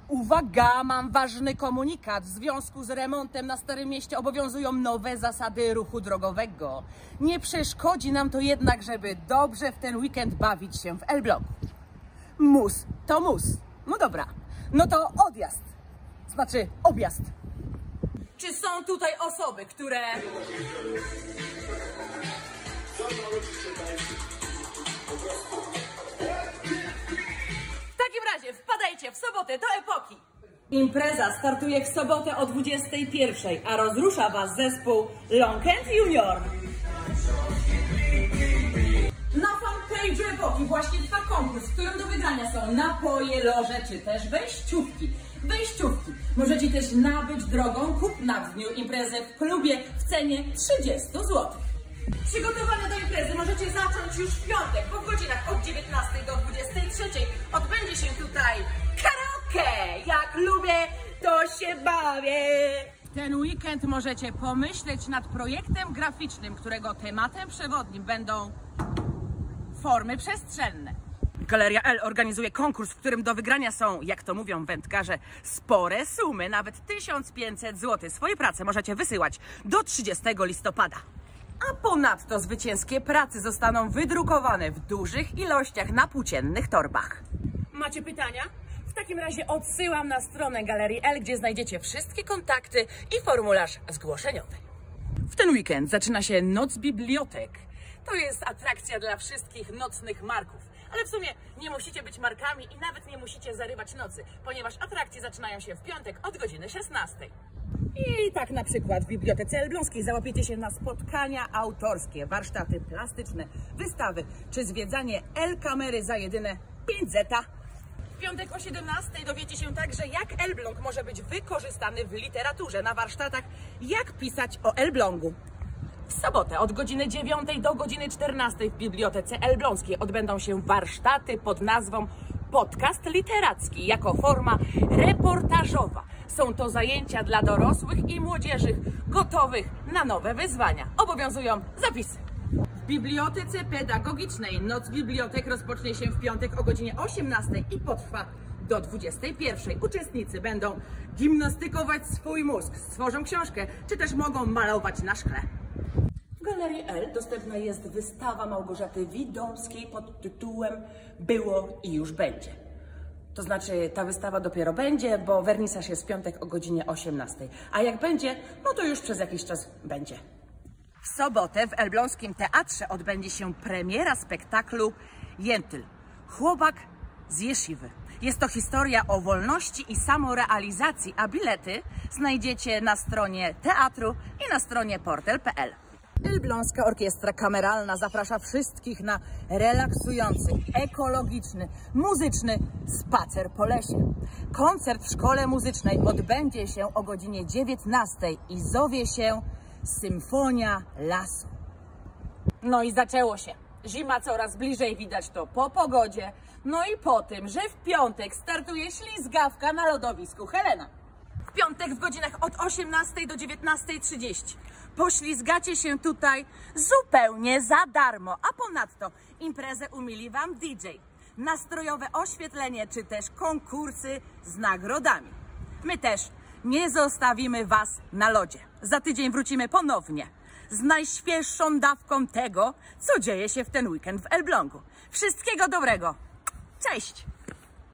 Uwaga, mam ważny komunikat. W związku z remontem na Starym Mieście obowiązują nowe zasady ruchu drogowego. Nie przeszkodzi nam to jednak, żeby dobrze w ten weekend bawić się w Elblągu. Mus to mus. No dobra, no to odjazd. Znaczy objazd. Czy są tutaj osoby, które... W takim razie wpadajcie w sobotę do Epoki. Impreza startuje w sobotę o 21:00, a rozrusza Was zespół Long End Junior. Na fanpage'u Epoki właśnie trwa konkurs, w którym do wygrania są napoje, loże czy też wejściówki. Możecie też nabyć drogą kupna w dniu imprezy w klubie w cenie 30 zł. Przygotowania do imprezy możecie zacząć już w piątek, bo w godzinach od 19 do 23 odbędzie się tutaj karaoke. Jak lubię, to się bawię. Ten weekend możecie pomyśleć nad projektem graficznym, którego tematem przewodnim będą formy przestrzenne. Galeria L organizuje konkurs, w którym do wygrania są, jak to mówią wędkarze, spore sumy, nawet 1500 zł. Swoje prace możecie wysyłać do 30 listopada. A ponadto zwycięskie prace zostaną wydrukowane w dużych ilościach na płóciennych torbach. Macie pytania? W takim razie odsyłam na stronę Galerii L, gdzie znajdziecie wszystkie kontakty i formularz zgłoszeniowy. W ten weekend zaczyna się Noc Bibliotek. To jest atrakcja dla wszystkich nocnych marków. Ale w sumie nie musicie być markami i nawet nie musicie zarywać nocy, ponieważ atrakcje zaczynają się w piątek od godziny 16:00. I tak na przykład w Bibliotece Elbląskiej załapiecie się na spotkania autorskie, warsztaty plastyczne, wystawy czy zwiedzanie L-kamery za jedyne 5 zeta. W piątek o 17:00 dowiecie się także, jak Elbląg może być wykorzystany w literaturze na warsztatach Jak pisać o Elblągu. W sobotę od godziny 9 do godziny 14 w Bibliotece Elbląskiej odbędą się warsztaty pod nazwą Podcast literacki jako forma reportażowa. Są to zajęcia dla dorosłych i młodzieży gotowych na nowe wyzwania. Obowiązują zapisy. W Bibliotece Pedagogicznej Noc Bibliotek rozpocznie się w piątek o godzinie 18:00 i potrwa do 21:00. Uczestnicy będą gimnastykować swój mózg, stworzą książkę, czy też mogą malować na szkle. W Galerii L dostępna jest wystawa Małgorzaty Widomskiej pod tytułem Było i już będzie. To znaczy, ta wystawa dopiero będzie, bo wernisaż jest w piątek o godzinie 18:00. A jak będzie, no to już przez jakiś czas będzie. W sobotę w Elbląskim Teatrze odbędzie się premiera spektaklu Jętyl. Chłopak z Jeszywy. Jest to historia o wolności i samorealizacji, a bilety znajdziecie na stronie teatru i na stronie portal.pl. Elbląska Orkiestra Kameralna zaprasza wszystkich na relaksujący, ekologiczny, muzyczny spacer po lesie. Koncert w Szkole Muzycznej odbędzie się o godzinie 19:00 i zowie się Symfonia Lasu. No i zaczęło się. Zima coraz bliżej, widać to po pogodzie. No i po tym, że w piątek startuje ślizgawka na lodowisku Helena. W piątek w godzinach od 18:00 do 19:30 poślizgacie się tutaj zupełnie za darmo, a ponadto imprezę umili Wam DJ, nastrojowe oświetlenie czy też konkursy z nagrodami. My też nie zostawimy Was na lodzie. Za tydzień wrócimy ponownie z najświeższą dawką tego, co dzieje się w ten weekend w Elblągu. Wszystkiego dobrego. Cześć!